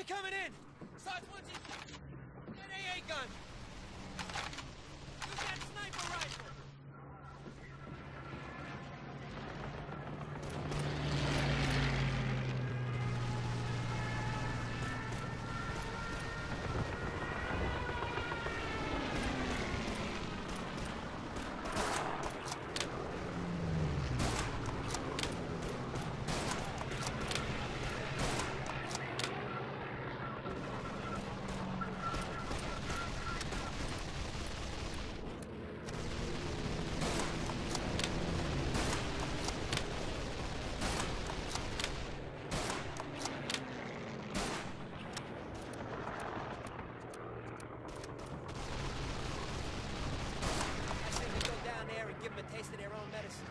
coming in! Sarge wants his... that AA gun! Use that sniper rifle! Give them a taste of their own medicine.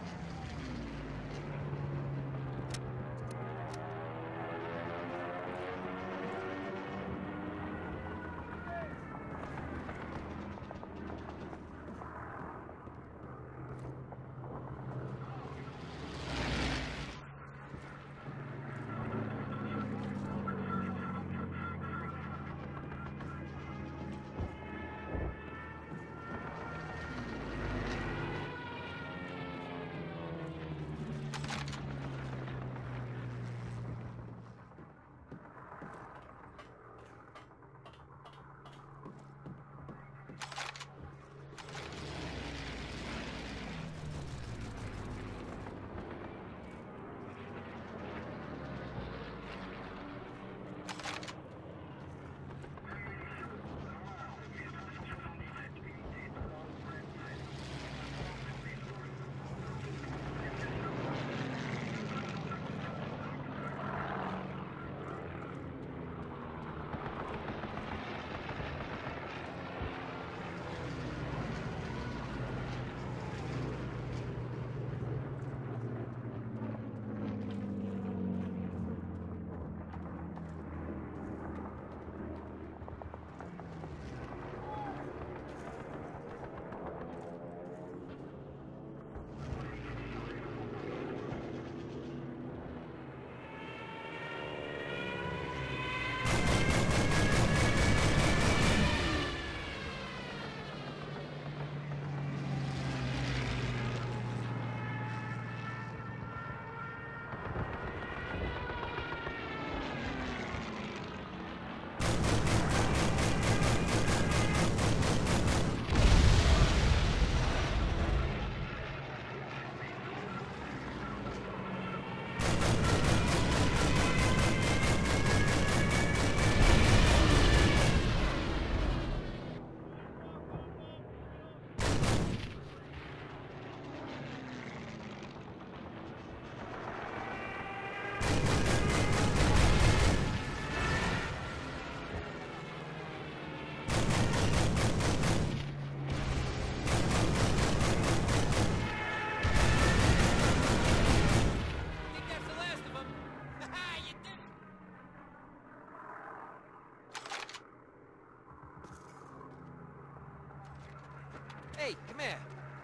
Hey, come here.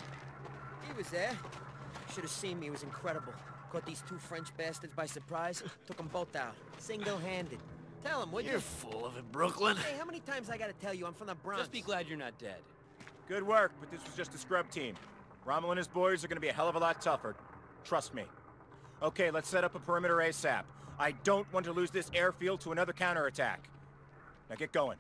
He was there. Should have seen me. It was incredible. Caught these two French bastards by surprise. Took them both out. Single-handed. Tell him, would you? You're full of it, Brooklyn. Hey, how many times I gotta tell you I'm from the Bronx? Just be glad you're not dead. Good work, but this was just a scrub team. Rommel and his boys are gonna be a hell of a lot tougher. Trust me. Okay, let's set up a perimeter ASAP. I don't want to lose this airfield to another counterattack. Now get going.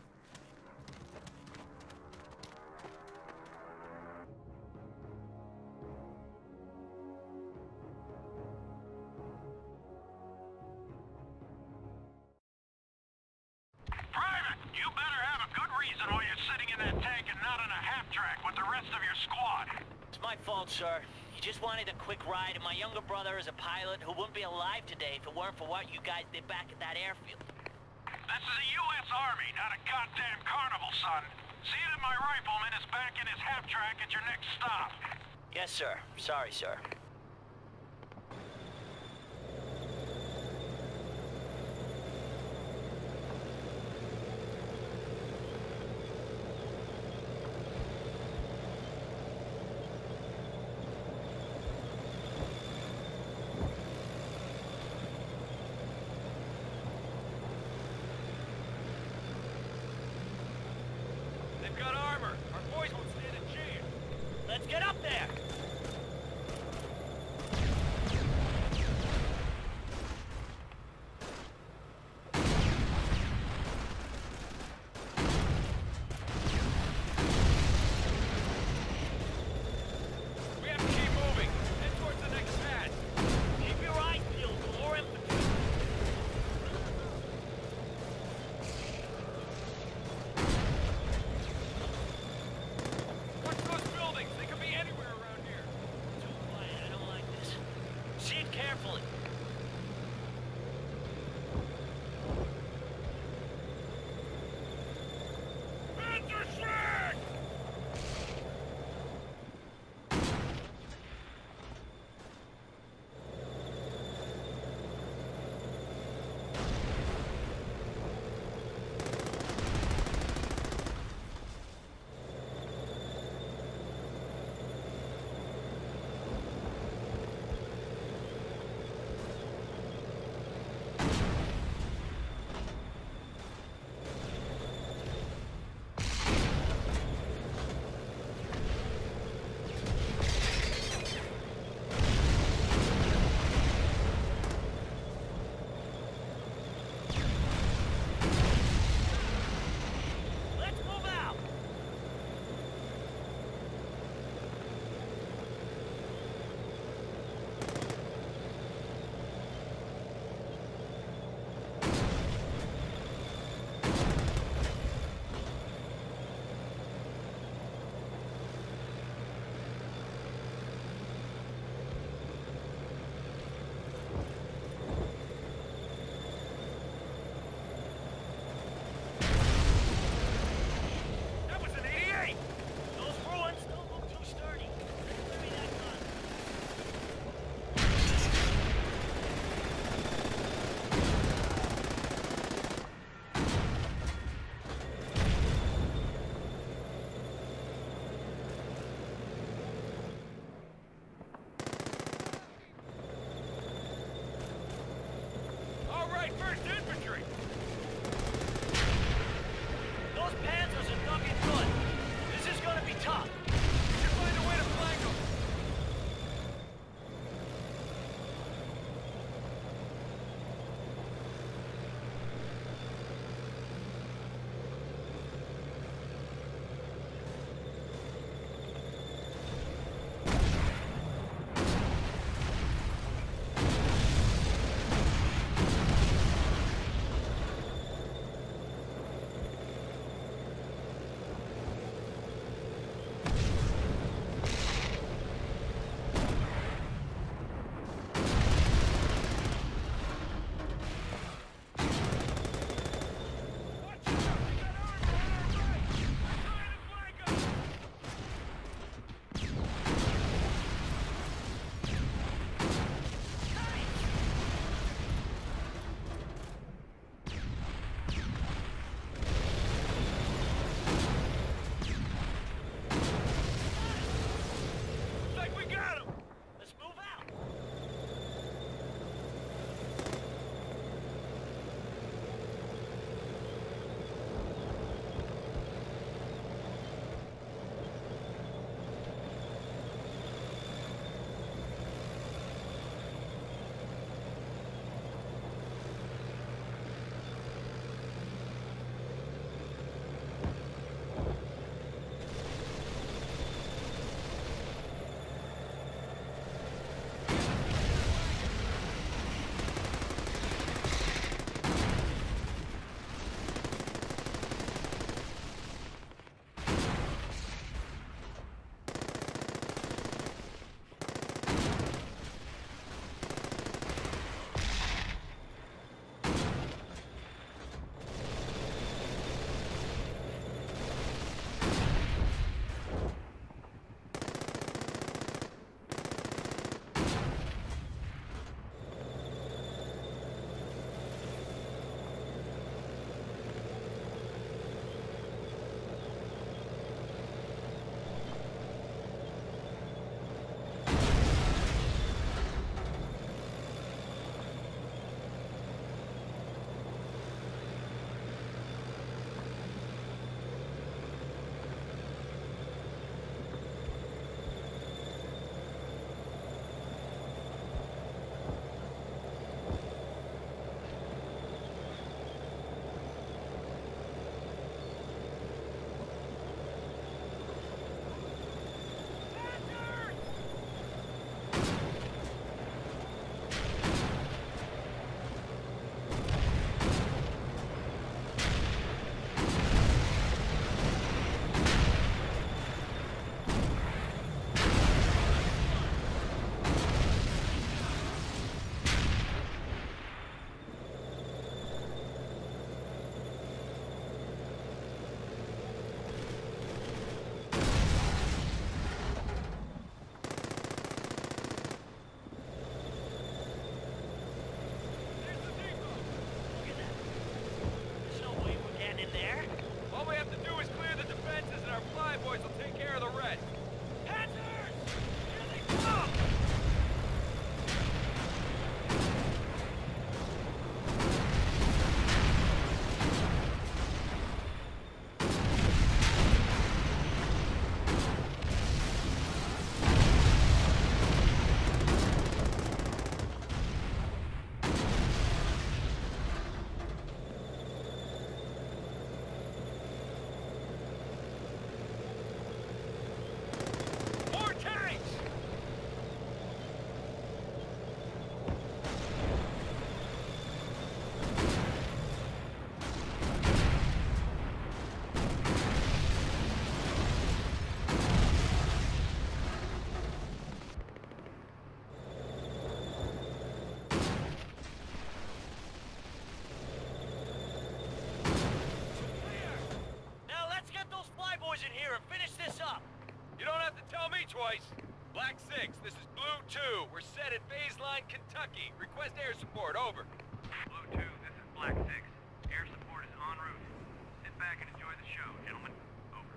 You better have a good reason why you're sitting in that tank and not on a half-track with the rest of your squad. It's my fault, sir. He just wanted a quick ride, and my younger brother is a pilot who wouldn't be alive today if it weren't for what you guys did back at that airfield. This is the U.S. Army, not a goddamn carnival, son. See that my rifleman is back in his half-track at your next stop. Yes, sir. Sorry, sir. got armor. Our boys won't stand a chance. Let's get up there! We have to keep moving. Head towards the next pad. Keep your eyes peeled for more infantry. Watch those buildings. They could be anywhere around here. in here and finish this up. You don't have to tell me twice. Black 6, this is Blue 2. We're set at Phase Line, Kentucky. Request air support, over. Blue 2, this is Black 6. Air support is en route. Sit back and enjoy the show, gentlemen. Over.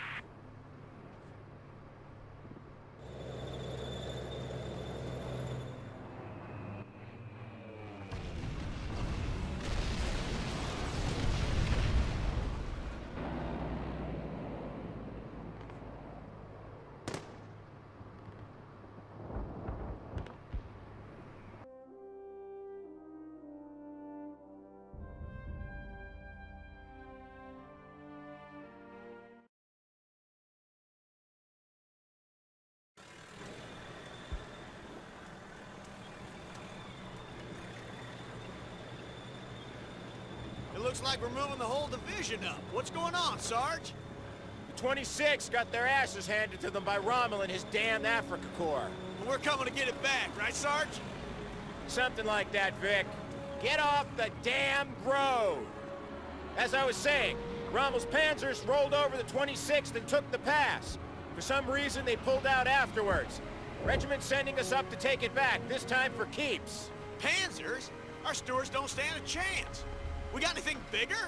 It looks like we're moving the whole division up. What's going on, Sarge? The 26 got their asses handed to them by Rommel and his damn Africa Corps. Well, we're coming to get it back, right, Sarge? Something like that, Vic. Get off the damn road! As I was saying, Rommel's panzers rolled over the 26th and took the pass. For some reason, they pulled out afterwards. Regiment's sending us up to take it back, this time for keeps. Panzers? Our Stewards don't stand a chance. We got anything bigger?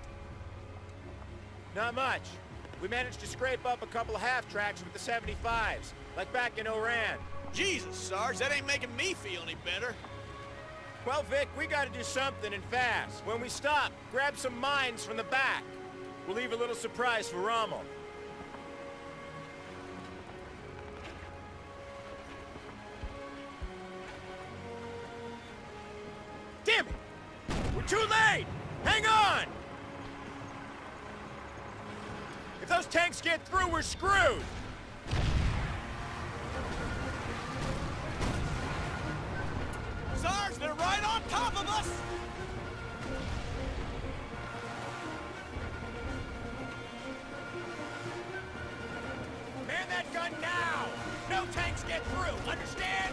Not much. We managed to scrape up a couple of half-tracks with the 75s, like back in Oran. Jesus, Sarge, that ain't making me feel any better. Well, Vic, we gotta do something and fast. When we stop, grab some mines from the back. We'll leave a little surprise for Rommel. Damn it! We're too late! Hang on! If those tanks get through, we're screwed! Sarge, they're right on top of us! Man that gun now! No tanks get through, understand?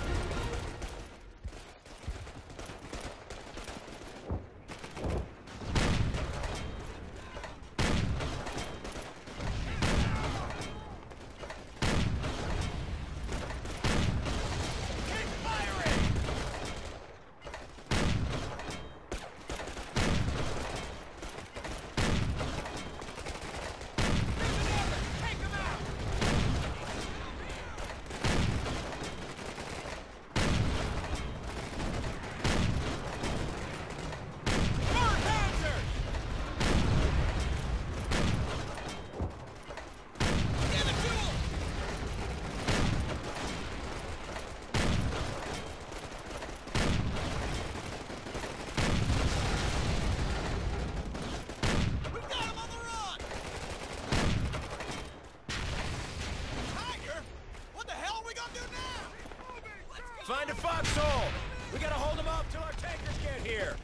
Find a foxhole! We gotta hold them up till our tankers get here!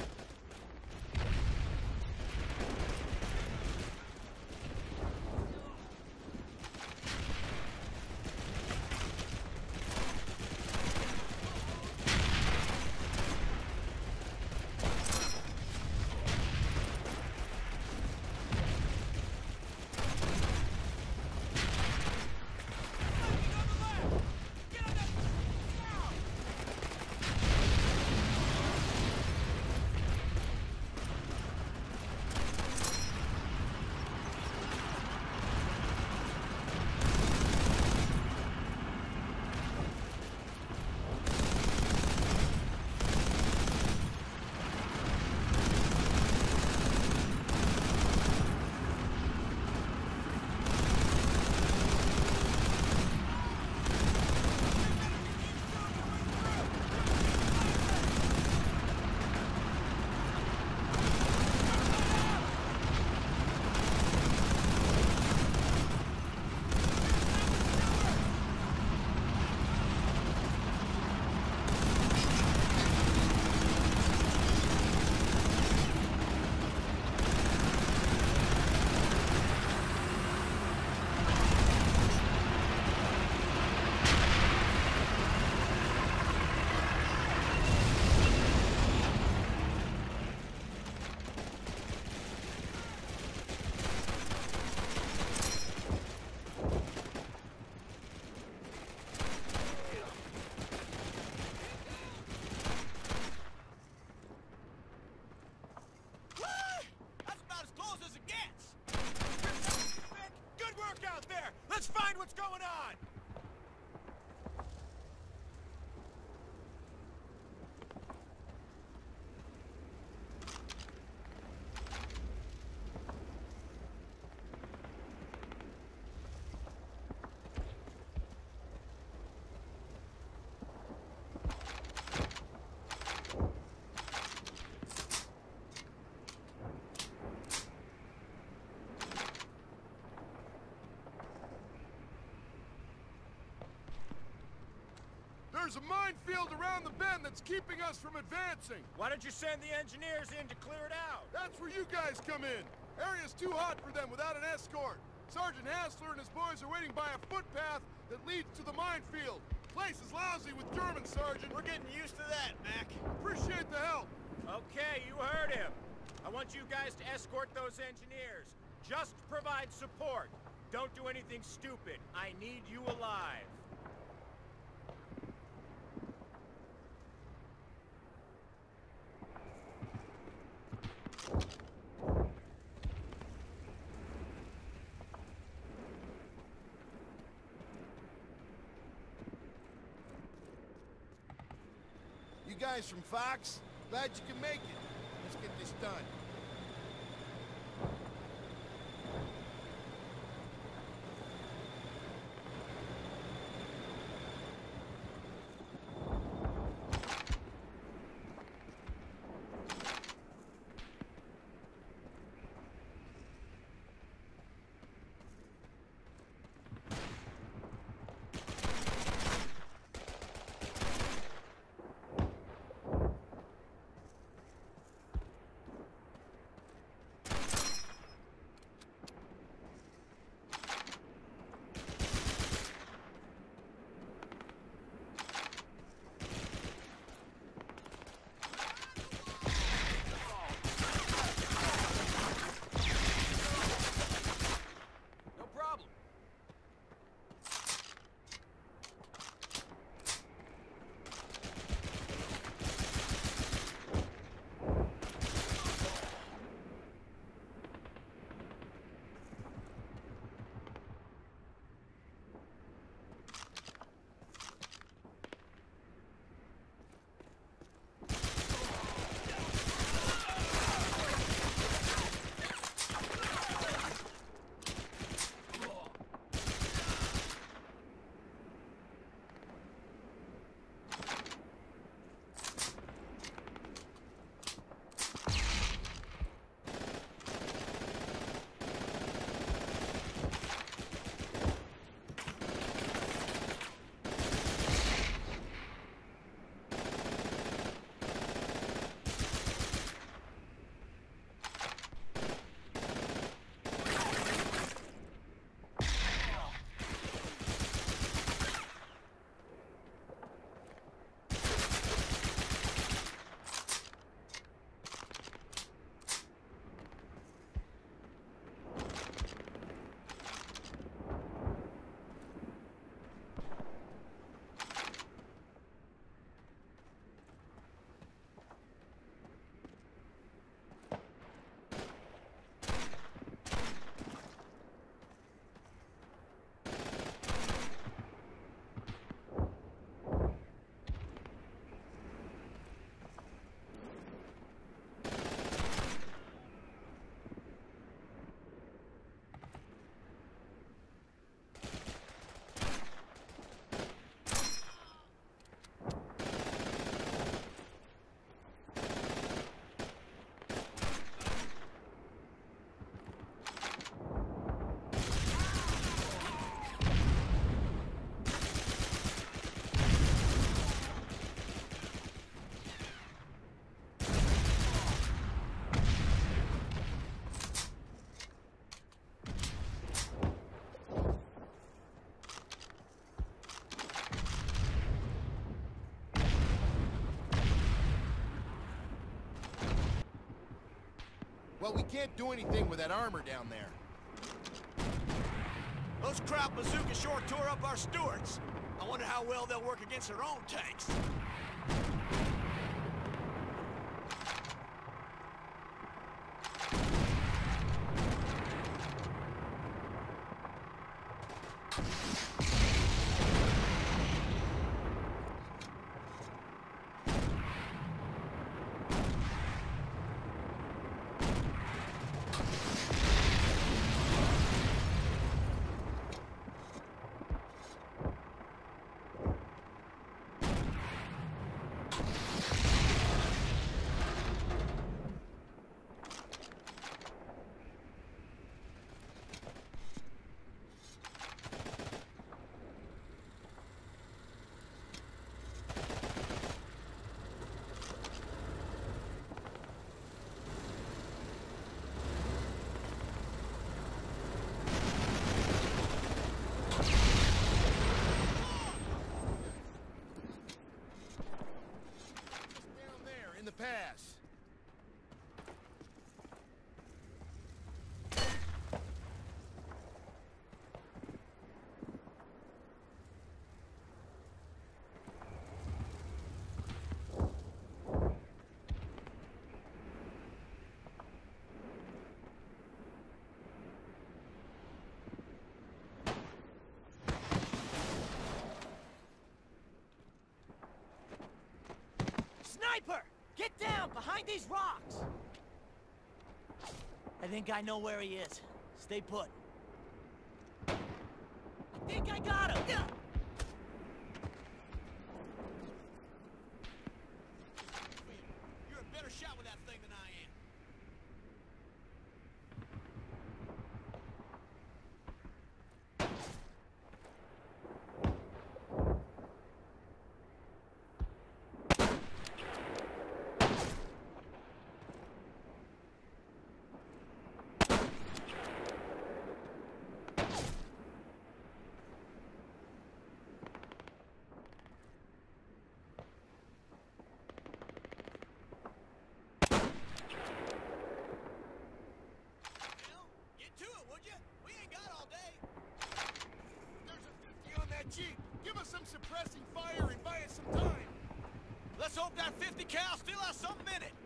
There's a minefield around the bend that's keeping us from advancing. Why don't you send the engineers in to clear it out? That's where you guys come in. Area's too hot for them without an escort. Sergeant Hassler and his boys are waiting by a footpath that leads to the minefield. Place is lousy with Germans, Sergeant. We're getting used to that, Mac. Appreciate the help. Okay, you heard him. I want you guys to escort those engineers. Just provide support. Don't do anything stupid. I need you alive. You guys from Fox? Glad you can make it. Let's get this done. Well, we can't do anything with that armor down there. Those Kraut bazookas sure tore up our Stuarts. I wonder how well they'll work against their own tanks. Sniper! Get down behind these rocks! I think I know where he is. Stay put. I think I got him! You're a better shot with that thing than I am. Jeep, give us some suppressing fire and buy us some time. Let's hope that 50 cal still has something in it.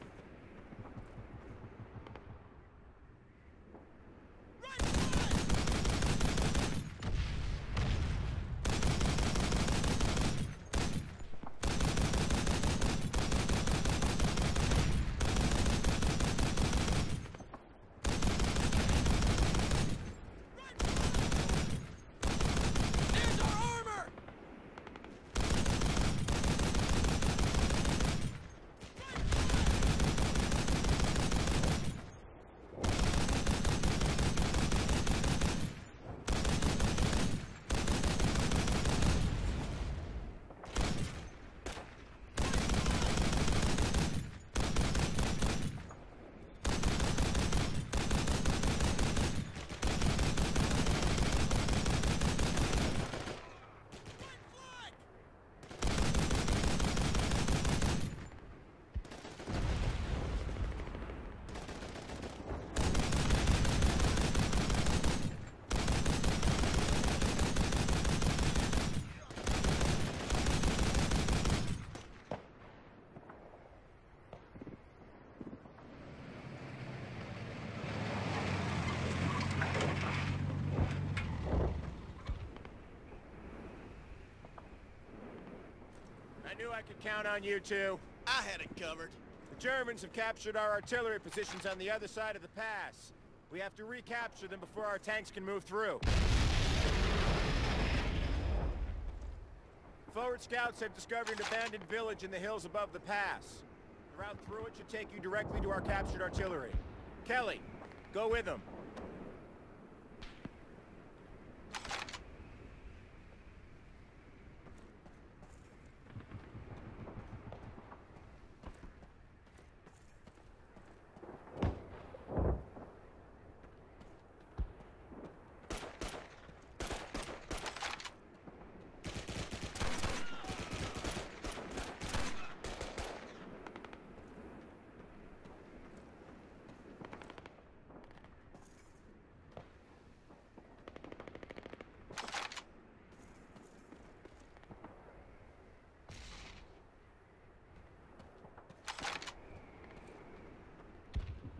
I knew I could count on you two. I had it covered. The Germans have captured our artillery positions on the other side of the pass. We have to recapture them before our tanks can move through. Forward scouts have discovered an abandoned village in the hills above the pass. The route through it should take you directly to our captured artillery. Kelly, go with them.